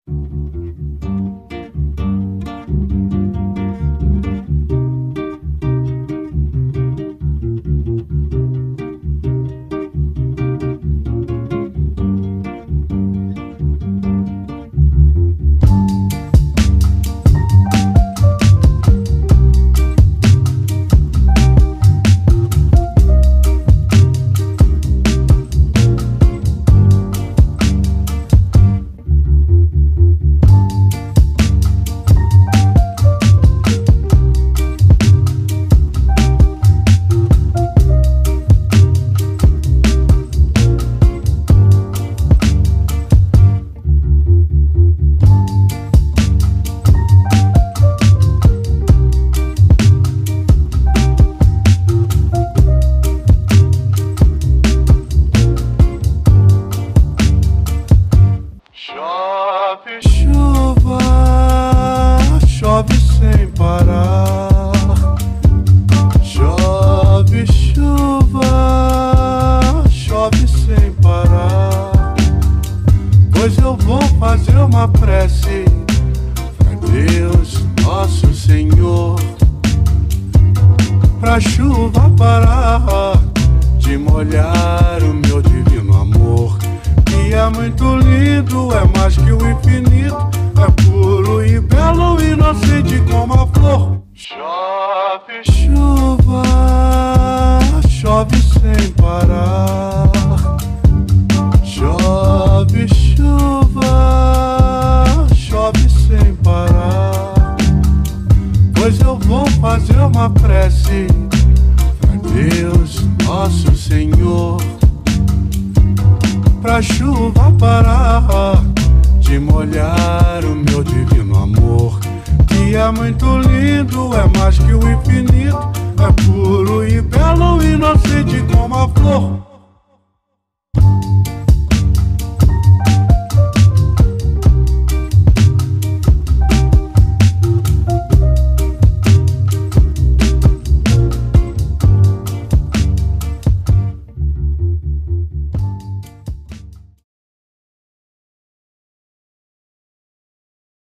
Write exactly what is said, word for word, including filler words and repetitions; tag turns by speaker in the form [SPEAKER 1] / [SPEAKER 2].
[SPEAKER 1] Chove chuva, chove sem parar. Chove chuva, chove sem parar. Pois eu vou fazer uma prece pra Deus, nosso Senhor, pra chuva parar de molhar o meu divino amor. Que é muito lindo, é mais que o infinito, é puro e belo, inocente como a flor. Chove chuva, chove sem parar. Chove chuva, chove sem parar. Pois eu vou fazer uma prece pra Deus, nosso Senhor, pra chuva parar de molhar o meu divino amor. Que é muito lindo, é mais que o infinito, é puro e belo, inocente como a flor.